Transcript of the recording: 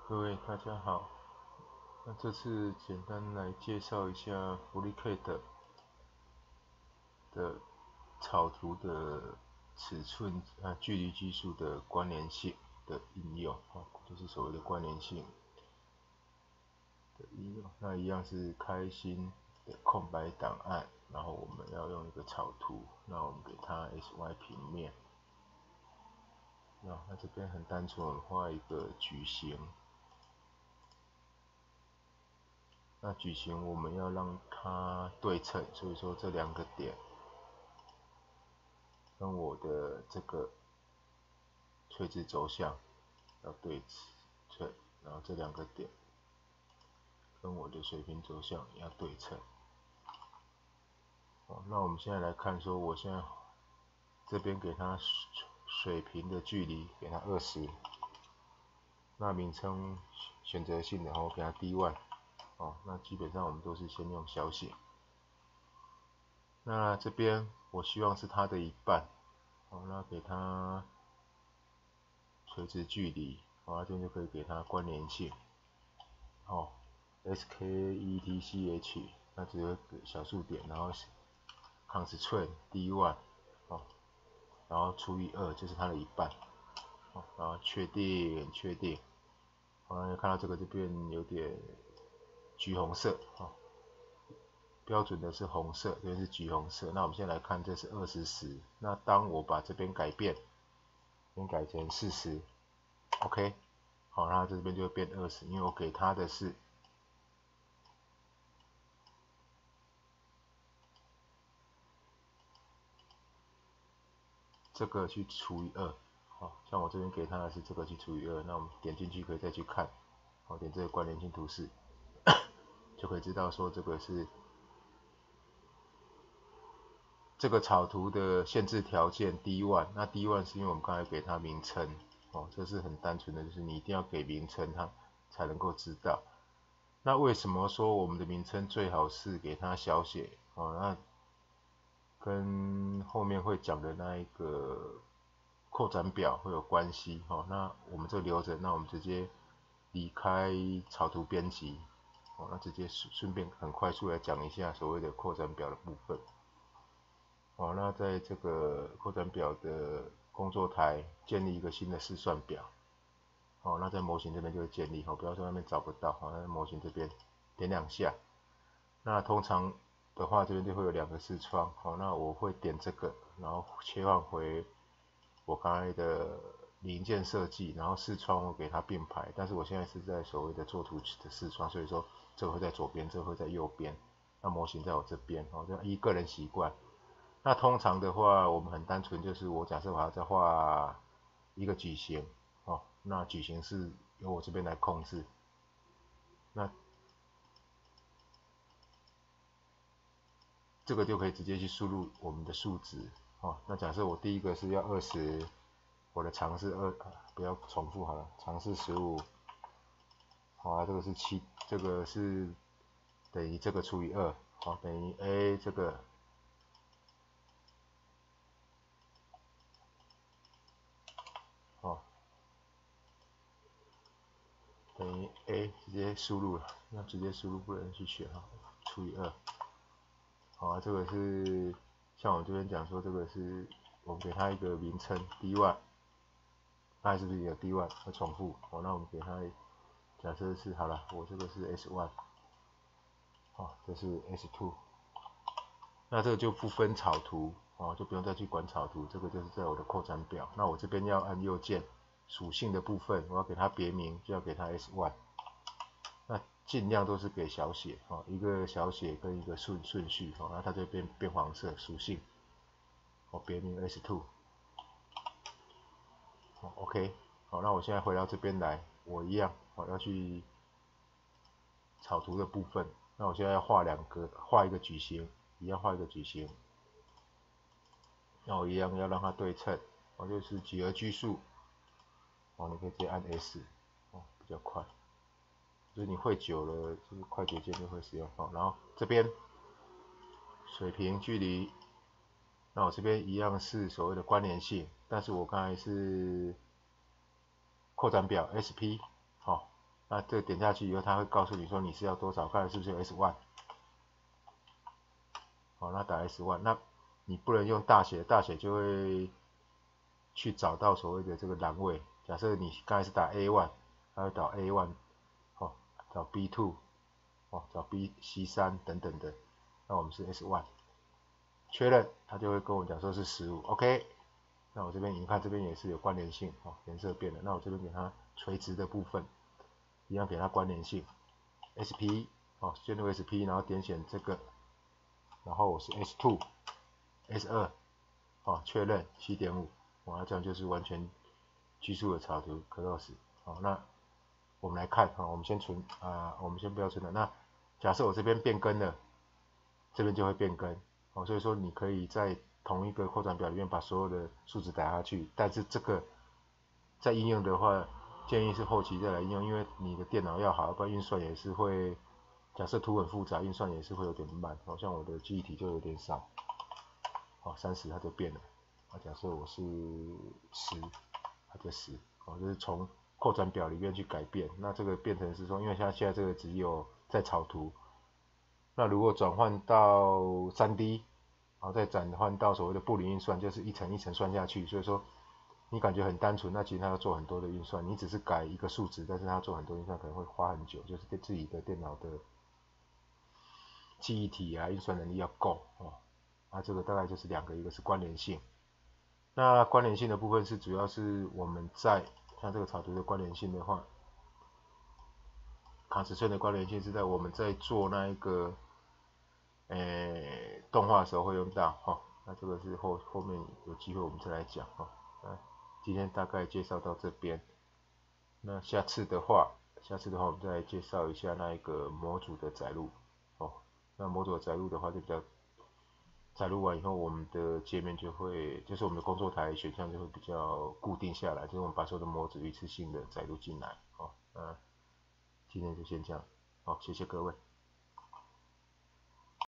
各位大家好，那这次简单来介绍一下 FreeCAD 的草图的尺寸距离技术的关联性的应用就是所谓的关联性的应用。那一样是开新的空白档案，然后我们要用一个草图，那我们给它 SY 平面。那这边很单纯，我们画一个矩形。那矩形我们要让它对称，所以说这两个点跟我的这个垂直轴向要对称，然后这两个点跟我的水平轴向要对称。那我们现在来看说，我现在这边给它水平的距离给它20，那名称选择性的，我给它 D1。那基本上我们都是先用小写。那这边我希望是它的一半，那给它垂直距离，这边就可以给它关联性，SKETCH，那只有小数点，然后 constraint D1，然后除以2就是它的一半，然后确定，看到这个这边有点橘红色，标准的是红色，这边是橘红色。那我们现在来看，这是20/10。那当我把这边改变，先改成40，OK，好，那这边就会变20，因为我给它的是这个去除以2，像我这边给它的是这个去除以2，那我们点进去可以再去看，点这个关联性图示，就可以知道说这个是这个草图的限制条件 D1， 那 D1 是因为我们刚才给它名称，这是很单纯的，就是你一定要给名称，它才能够知道。那为什么说我们的名称最好是给它小写？那跟后面会讲的那一个扩展表会有关系。那我们就留着，那我们直接离开草图编辑，那直接顺便很快速来讲一下所谓的扩展表的部分。那在这个扩展表的工作台建立一个新的试算表。那在模型这边就会建立，不要说那边找不到，在模型这边点2下。那通常的话，这边就会有2个视窗，那我会点这个，然后切换回我刚才的零件设计，然后视窗我给它并排，但是我现在是在所谓的作图的视窗，所以说这个会在左边，这个会在右边，那模型在我这边，这样依个人习惯。那通常的话，我们很单纯，就是我假设我要再画一个矩形，那矩形是由我这边来控制。那这个就可以直接去输入我们的数值。那假设我第一个是要20，我的长是2，不要重复好了，长是15，这个是7，这个是等于这个除以2，等于 A 这个。等于 A 直接输入了，那直接输入不能去选除以2，这个是像我这边讲说，这个是我们给它一个名称 D1，那是不是有 D1 会重复？那我们给它假设是好了，我这个是 S1，这是 S2，那这个就不分草图，就不用再去管草图，这个就是在我的扩展表。那我这边要按右键。属性的部分，我要给它别名，就要给它 S1。那尽量都是给小写，一个小写跟一个顺序，那它就变黄色属性，别名 S2。OK， 那我现在回到这边来，我一样，要去草图的部分。那我现在要画一个矩形，一样画一个矩形。那我一样要让它对称，就是几何拘束。你可以直接按 S，比较快。就是你会久了，就是快捷键就会使用。然后这边水平距离，那我这边一样是所谓的关联性，但是我刚才是扩展表 SP， 那这个点下去以后，它会告诉你说你是要多少，看来是不是有 S1。好，那打 S1，那你不能用大写，大写就会去找到所谓的这个栏位。假设你刚才是打 A1，它会找 A1，哦，找 B2，哦，找 C3 等等的。那我们是 S1，确认，它就会跟我讲说是15，OK。那我这边你看这边也是有关联性，哦，颜色变了。那我这边给它垂直的部分，一样给它关联性 ，SP， 哦，进入 SP， 然后点选这个，然后我是 S2，S2，哦，确认 7.5，哇，这样就是完全拘束的草图 close。好，那我们来看，我们先存我们先不要存了。那假设我这边变更了，这边就会变更。所以说你可以在同一个扩展表里面把所有的数值打下去，但是这个在应用的话，建议是后期再来应用，因为你的电脑要好，不然运算也是会，假设图很复杂，运算也是会有点慢。好像我的记忆体就有点少，好，30它就变了。假设我是10，它就10，就是从扩展表里面去改变。那这个变成是说，因为像现在这个只有在草图，那如果转换到 3D， 再转换到所谓的布林运算，就是一层一层算下去。所以说你感觉很单纯，那其实它要做很多的运算。你只是改一个数值，但是它做很多运算可能会花很久，就是对自己的电脑的记忆体运算能力要够。那这个大概就是两个，一个是关联性。那关联性的部分是主要是我们在像这个草图的关联性的话，卡尺寸的关联性是在我们在做那一个动画的时候会用到。那这个是后面有机会我们再来讲。那今天大概介绍到这边，那下次的话我们再来介绍一下那一个模组的载入。那模组的载入的话就比较，载入完以后我们的界面就会，就是我们的工作台选项就会比较固定下来，就是我们把所有的模组一次性的载入进来。那今天就先这样，好，谢谢各位。